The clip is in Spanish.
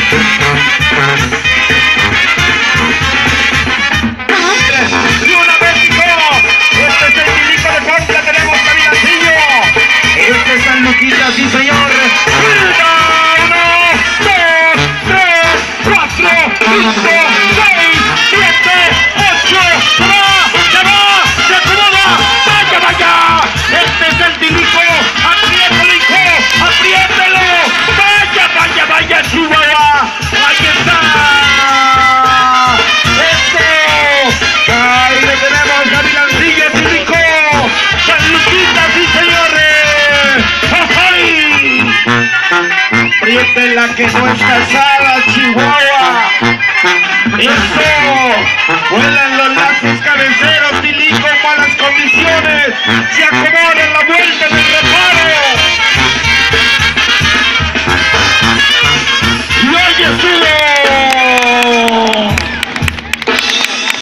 Sí, señor. 1, 2, 3, 4, 5, 6, 7, 8. Se acomoda. Vaya, vaya. Este es el Tilico. Apriétalo, hijo. Apriétalo. Vaya, vaya, vaya, Chihuahua. Ahí está. Esto. Ahí le tenemos Gavilancillo, Tilico. San Luquita, sí, señores. Apriétela que no es casada, Chihuahua. Eso. Vuelan los lazos cabeceros, Tilico, malas condiciones. Se acomoda en la vuelta del reparo. Y oye, sube.